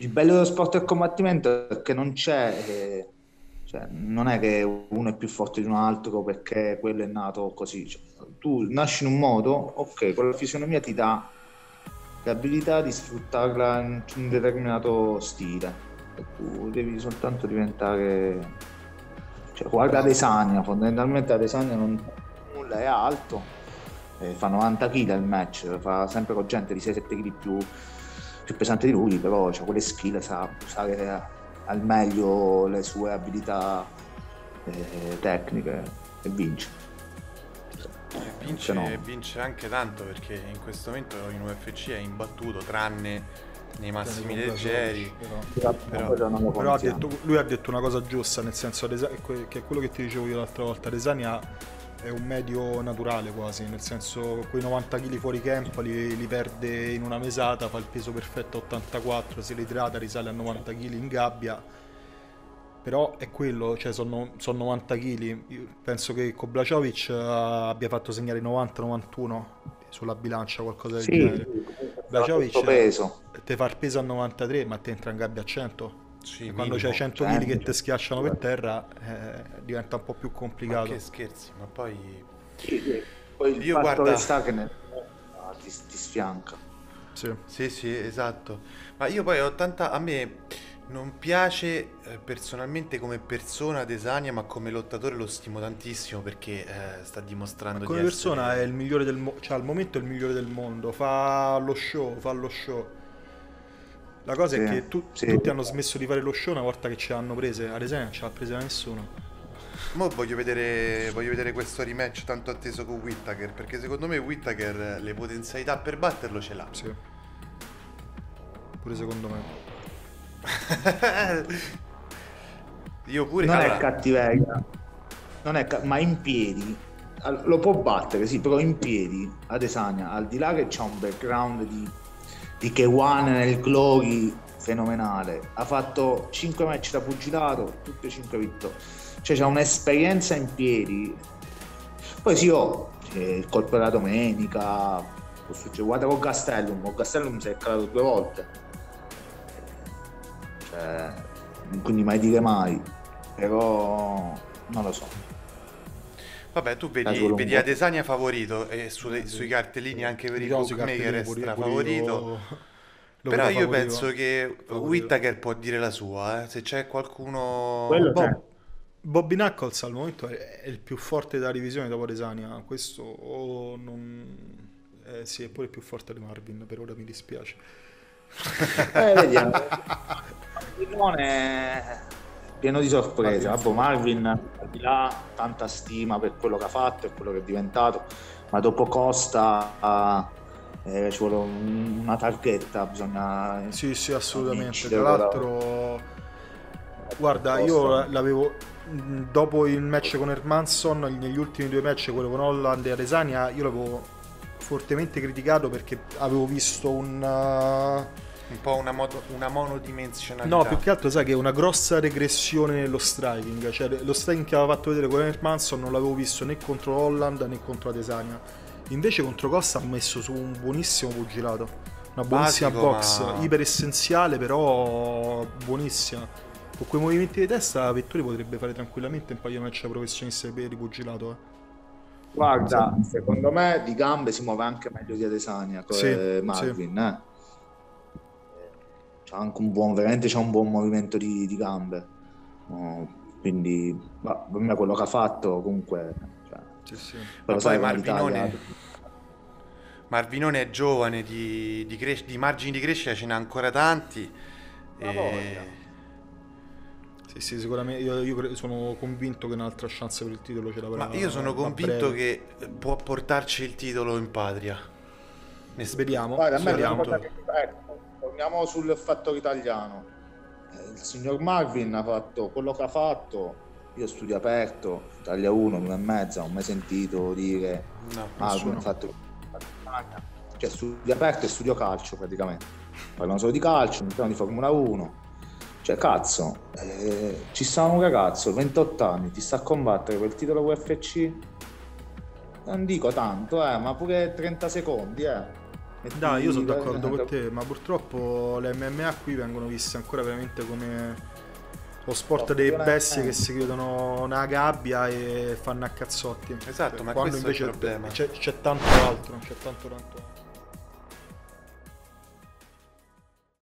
Il bello dello sport del combattimento è che non c'è, cioè, non è che uno è più forte di un altro perché quello è nato così. Cioè, tu nasci in un modo, ok, con la fisionomia ti dà l'abilità di sfruttarla in un determinato stile. E tu devi soltanto diventare, cioè, guarda Bravo. Adesanya, fondamentalmente Adesanya non nulla, è alto, fa 90 kg il match, fa sempre con gente di 6-7 kg più pesante di lui, però c'ha quelle skill, sa usare al meglio le sue abilità tecniche e vince. È un Vince, fenomeno. vince anche tanto perché in questo momento in UFC è imbattuto tranne nei Tranne massimi con leggeri. Blachowicz, però. Però Non lo Però contiamo. lui ha detto una cosa giusta, nel senso che è quello che ti dicevo io l'altra volta. Adesanya è un medio naturale quasi, nel senso quei 90 kg fuori campo li perde in una mesata, fa il peso perfetto a 84, si ritrata, risale a 90 kg in gabbia. Però è quello, cioè sono 90 kg. Penso che con Blachowicz abbia fatto segnare 90-91 sulla bilancia, qualcosa del Sì, genere. sì, comunque sarà sotto Blachowicz peso. te fa il peso a 93, ma te entra in gabbia a 100. sì, E quando c'hai minimo. 100 kg 100, che ti schiacciano per 100. terra, diventa un po' più Ma che complicato. scherzi, ma poi Sì, sì. Poi il io fatto che guarda, sta che ti sfianca. Sì. sì, sì, esatto. Ma io poi ho tanta a me non piace personalmente come persona Adesanya, ma come lottatore lo stimo tantissimo perché sta Ma dimostrando di come persona è essere il migliore cioè al momento è il migliore del mondo, fa lo show, fa lo show. La cosa è Sì, che sì. tutti hanno smesso di fare lo show una volta che ce l'hanno prese. Ad esempio, non ce l'ha presa nessuno. Mo' voglio vedere questo rematch tanto atteso con Whittaker, perché secondo me Whittaker le potenzialità per batterlo ce l'ha. Sì, pure secondo me. Io pure, Non è allora, cattiveria, ma in piedi lo può battere, sì, però in piedi Adesanya, al di là che c'ha un background di K1 nel Glory fenomenale, ha fatto 5 match da pugilato, tutte e 5 vittorie, cioè c'ha un'esperienza in piedi. Poi sì, il colpo della domenica, può succedere, guarda con Gastelum si è calato 2 volte, cioè, quindi mai dire mai, però non lo so, vabbè, tu è vedi, solo un vedi po'. Adesanya favorito e sui Sì, cartellini sì. anche per i Diciamo sui bookmaker cartellini è pure, stra pure favorito. io lo Però vedo io penso favorito. che Favorito. Whittaker può dire la sua, se c'è qualcuno. Quello c'è. Bobby Knuckles al momento è il più forte della divisione dopo Resania. Questo non... sì, è pure il più forte di Marvin, per ora mi dispiace. Vediamo. Simone è pieno di sorprese. Marvin è Vabbè, forte. Marvin, al di là, tanta stima per quello che ha fatto e quello che è diventato, ma dopo Costa ci vuole una targhetta, bisogna Sì, sì, assolutamente. Tra incidere con l'altro, guarda, Costa. io l'avevo dopo il match con Hermanson, negli ultimi due match, quello con Holland e Adesanya, io l'avevo fortemente criticato perché avevo visto Un po' una no, più monodimensionalità. che altro sai che è una grossa regressione nello striking, cioè lo striking che aveva fatto vedere con Hermanson non l'avevo visto né contro Holland né contro Adesanya. Invece contro Costa ha messo su un buonissimo pugilato, una buonissima Basico, box, ma iper essenziale però buonissima. Con quei movimenti di testa Vettori potrebbe fare tranquillamente un paio di match professionisti di pugilato. Guarda, secondo me di gambe si muove anche meglio di Adesanya, Sì, sì. Marvin, eh. C'ha anche un buon, veramente c'ha un buon movimento di gambe. Quindi, per me quello che ha fatto comunque, cioè, Sì, sì. ma però poi sai come l'Italia. Marvinone è giovane, di margini di crescita ce n'ha ancora tanti. Una voglia. E... Sì, sì, sicuramente io sono convinto che un'altra chance per il titolo ce Ma io l'avrà sono a convinto breve. che può portarci il titolo in patria. Vediamo, Guarda, a me la speriamo. cosa torniamo sul fattore italiano. Il signor Marvin ha fatto quello che ha fatto. Io studio aperto, Italia 1, 1 e mezza, non ho mai sentito dire No. Marvin ha Nessuno. fatto, cioè studio aperto e studio calcio praticamente. Parlano solo di calcio, non di Formula 1. Cioè, cazzo, ci sta un ragazzo, 28 anni, ti sta a combattere per il titolo UFC? Non dico tanto, ma pure 30 secondi, Dai, io sono d'accordo con te, ma purtroppo le MMA qui vengono viste ancora veramente come lo sport delle bestie che si chiudono una gabbia e fanno a cazzotti. Esatto, ma Quando questo è il invece problema. c'è tanto altro, c'è tanto altro.